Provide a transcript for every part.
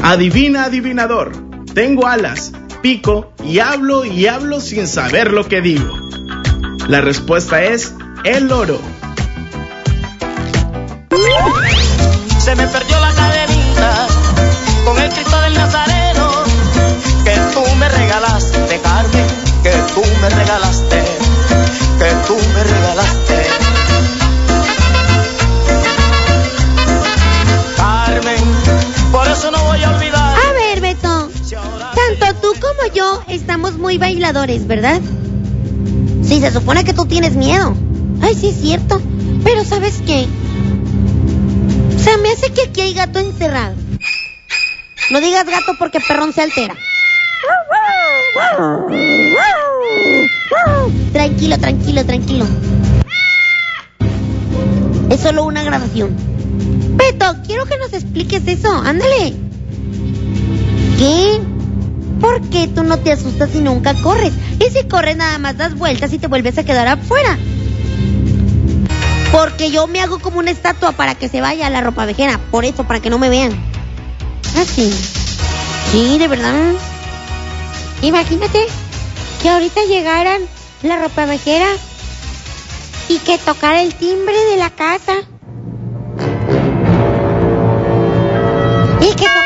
Adivina, adivinador. Tengo alas, pico y hablo sin saber lo que digo. La respuesta es el loro. Se me perdió la cadenita con el Cristo del Nazareno que tú me regalaste, Carmen, que tú me regalaste, que tú me regalaste. Carmen, por eso no voy a olvidar. A ver, Beto, tanto tú como yo estamos muy bailadores, ¿verdad? Sí, se supone que tú tienes miedo. Ay, sí es cierto. Pero ¿sabes qué? Se me hace que aquí hay gato encerrado. No digas gato porque perrón se altera. Tranquilo, tranquilo, tranquilo. Es solo una grabación. Beto, quiero que nos expliques eso. Ándale. ¿Qué? ¿Por qué tú no te asustas y nunca corres? Y si corres nada más das vueltas y te vuelves a quedar afuera. Porque yo me hago como una estatua para que se vaya la ropavejera. Por eso, para que no me vean. Así. Sí, de verdad. Imagínate que ahorita llegaran la ropavejera y que tocara el timbre de la casa. Y que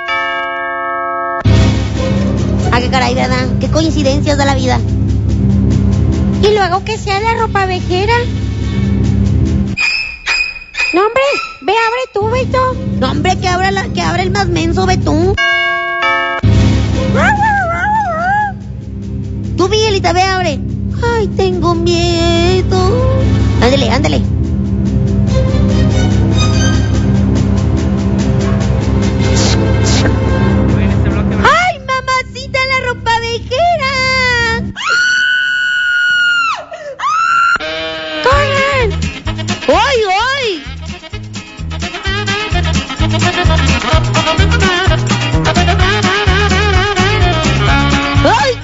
qué caray, ¿verdad? Qué coincidencias de la vida. Y luego que sea la ropavejera. No, hombre, ve, abre tú, Beto. No, hombre, que abra el más menso, ve tú. Tú, Miguelita, ve, abre. Ay, tengo miedo. Ándale, ándale. ¡Ay, mamacita, la ropavejera! ¡Corran! ¡Ay, ay! ¡Ay!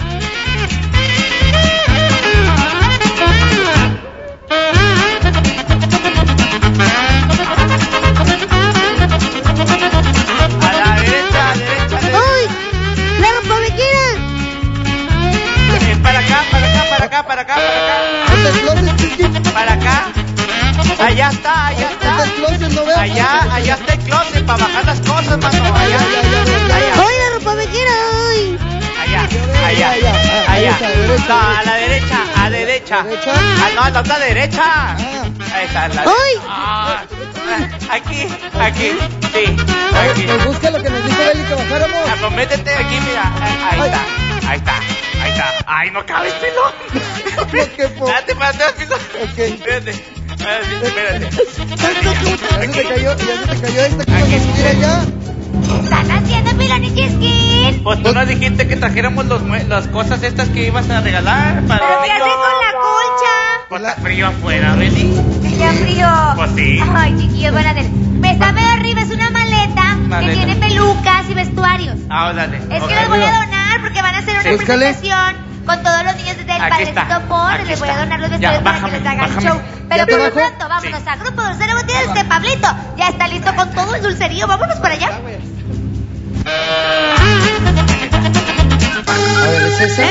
Para acá. Allá está, allá está. Allá está el closet para bajar las cosas, mano. Allá. ¡Ay, la ropavejera! ¡Ay! Allá. No, a la derecha, a derecha. Ah, no, a la otra derecha. Ahí está. ¡Ay! Aquí, sí. Aquí. Pues busca lo que nos dijo Beli que bajáramos. Pues métete aquí, mira. Ahí está. Ay, no cabe el pilón. Date para atrás, pilón. Ok. Espérate. Ya se te cayó esta que vas a subir allá. ¿Qué están haciendo, pilón y chisquín? Pues tú nos dijiste que trajéramos las cosas estas que ibas a regalar para ¿Pero los qué hace niños. con la colcha? Pues está frío afuera, Beli. ¿Está frío? Pues sí. Ay, chiquillos, van a ver. Está medio arriba, es una maleta que tiene pelucas y vestuarios. Ah, dale. Es que les voy a donar porque van a hacer una presentación con todos los niños desde el Padrecito Por. Les voy a donar los vestuarios para que les hagan show. Pero por lo pronto, vámonos a Grupo Dulcero Gutiérrez de Pablito. Ya está listo con todo el dulcerío. Vámonos para allá. A ver, ¿es esa?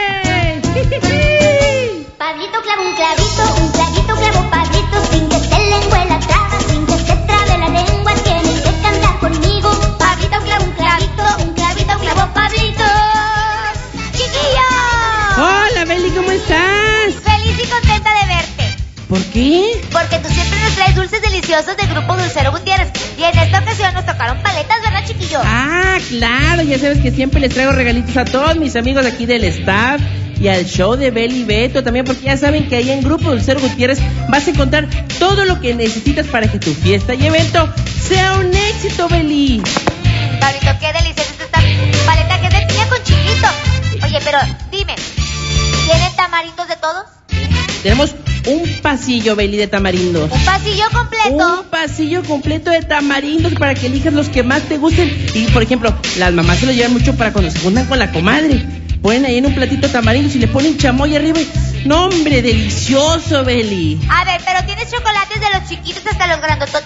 Pablito clava un clavito clavo Pablito, sin que se lengüe la traba, sin que se trabe la lengua, tienen que cantar conmigo. Pablito clava un clavito clavo Pablito. ¡Chiquillos! Hola, Beli, ¿cómo estás? Feliz y contenta de verte. ¿Por qué? Porque tú siempre nos traes dulces deliciosos del Grupo Dulcero Gutiérrez. Y en esta ocasión nos tocaron paletas, ¿verdad, chiquillos? Ah, claro, ya sabes que siempre les traigo regalitos a todos mis amigos aquí del staff y al show de Beli y Beto también, porque ya saben que ahí en Grupo Dulcero Gutiérrez vas a encontrar todo lo que necesitas para que tu fiesta y evento sea un éxito, Beli. Pablito, qué deliciosa es esta paleta que es de piña con chilito. Oye, pero dime, ¿tienen tamarindos de todos? Tenemos un pasillo, Beli, de tamarindos. ¿Un pasillo completo? Un pasillo completo de tamarindos para que elijas los que más te gusten. Y, por ejemplo, las mamás se lo llevan mucho para cuando se juntan con la comadre. Ponen ahí en un platito tamarindos y le ponen chamoy arriba. ¡No, hombre, delicioso, Beli! A ver, ¿pero tienes chocolates de los chiquitos hasta los grandototes?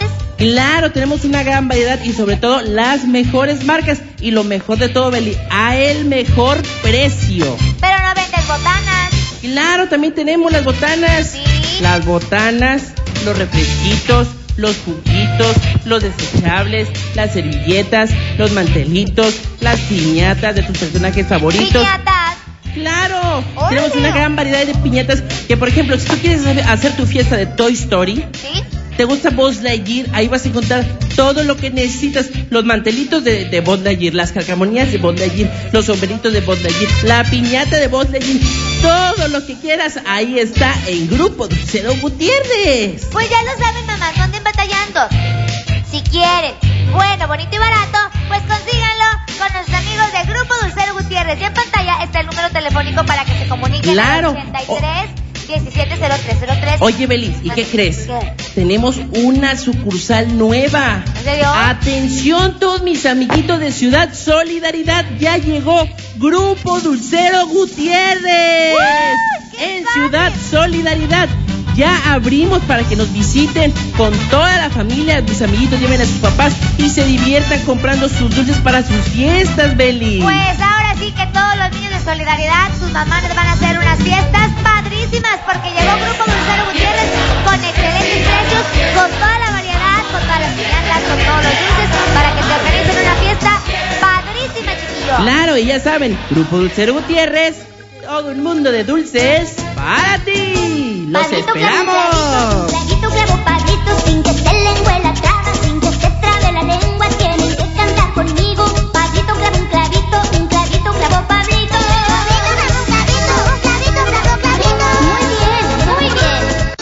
Claro, tenemos una gran variedad y sobre todo las mejores marcas. Y lo mejor de todo, Beli, a el mejor precio. Pero no vendes botanas. Claro, también tenemos las botanas. Sí. Las botanas, los refresquitos, los juguitos, los desechables, las servilletas, los mantelitos, las piñatas de tus personajes favoritos. Piñatas. ¡Claro! ¡Órale! Tenemos una gran variedad de piñatas que, por ejemplo, si tú quieres hacer tu fiesta de Toy Story, ¿Sí? te gusta Buzz Lightyear, ahí vas a encontrar todo lo que necesitas. Los mantelitos de Buzz Lightyear, las calcamonías de Buzz Lightyear, los sombreritos de Buzz Lightyear, la piñata de Buzz Lightyear, todo lo que quieras, ahí está en Grupo Dulcero Gutiérrez. Pues ya lo saben, mamás, no anden batallando. Si quieren bueno, bonito y barato, pues consíganlo con nuestros amigos del Grupo Dulcero Gutiérrez. Y en pantalla está el número telefónico para que se comuniquen. Claro. Al 83 170303. Oye, Belis, ¿y qué crees? ¿Qué? Tenemos una sucursal nueva. ¿En serio? Atención todos mis amiguitos de Ciudad Solidaridad, ya llegó Grupo Dulcero Gutiérrez. ¡Qué En padre! Ciudad Solidaridad. Ya abrimos para que nos visiten con toda la familia. Mis amiguitos lleven a sus papás y se diviertan comprando sus dulces para sus fiestas, Beli. Pues ahora sí que todos los niños de Solidaridad, sus mamás les van a hacer unas fiestas padrísimas, porque llegó Grupo Dulcero Gutiérrez con excelentes precios, con toda la variedad, con todas las piñatas, con todos los dulces, para que te organicen una fiesta padrísima, chiquillo. Claro, y ya saben, Grupo Dulcero Gutiérrez, todo un mundo de dulces para ti. ¡Los esperamos! Clavito, clavo, padrito, sin que se lengüe la traba, sin que se trabe la lengua, tienen que cantar conmigo. Padrito, clavo, un clavito, clavo, padrito. Padrito, clavo, un clavito, clavo, clavito. Muy bien, muy bien.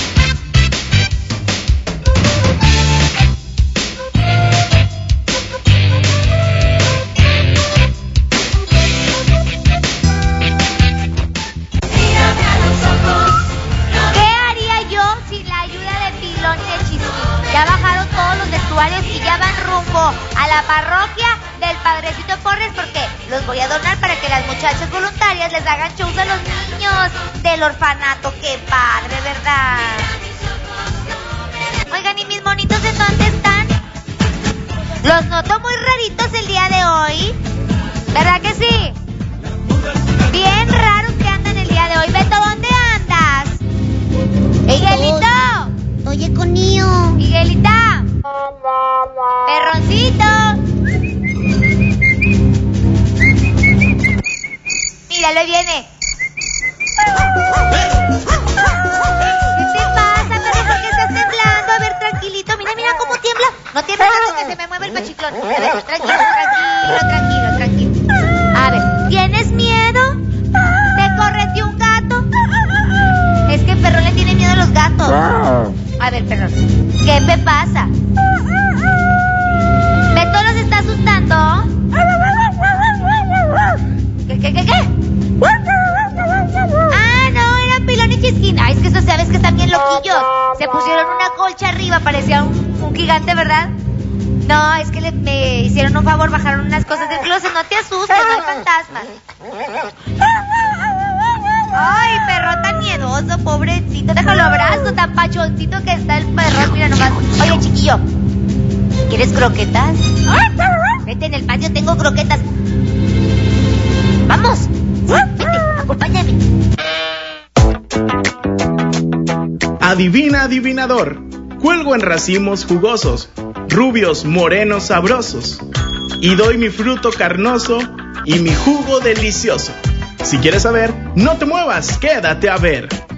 ¿Qué haría yo sin la ayuda de Pilón y de Chisquín? Ya bajaron todos los vestuarios y ya van rumbo a la parroquia del Padrecito Porres, porque los voy a donar para que las muchachas voluntarias les hagan shows a los niños del orfanato. ¡Qué padre, verdad! Oigan, ¿y mis monitos en dónde están? Los noto muy raritos el día de hoy. ¿Verdad que sí? Bien raros que andan el día de hoy. Beto, ¿dónde andas? ¡Miguelito! Oye, Conillo. ¡Miguelita! ¡Perroncito! Míralo, ahí viene. ¿Qué te pasa, perro? ¿Por qué estás temblando? A ver, tranquilito. Mira, mira cómo tiembla. No tiembla tanto que se me mueve el pachiclón. A ver, tranquilo. A ver, ¿tienes miedo? ¿Te correteó un gato? Es que Perrón le tiene miedo a los gatos. A ver, Perrón, ¿qué te pasa? ¿Beto los está asustando? ¿Qué? Ah, no, eran Pilón y Chisquín. Ay, es que esos sabes que están bien loquillos. Se pusieron una colcha arriba, parecía un gigante, ¿verdad? No, es que me hicieron un favor, bajaron unas cosas del closet. No te asustes, no hay fantasmas. Ay, perro tan miedoso, pobrecito. Déjalo abrazo, tan pachoncito que está el perro. Mira nomás. Oye, chiquillo, ¿quieres croquetas? Vete, en el patio tengo croquetas. Vamos. Vete, acompáñame. Adivina, adivinador. Cuelgo en racimos jugosos, rubios, morenos, sabrosos. Y doy mi fruto carnoso y mi jugo delicioso. Si quieres saber, no te muevas, quédate a ver.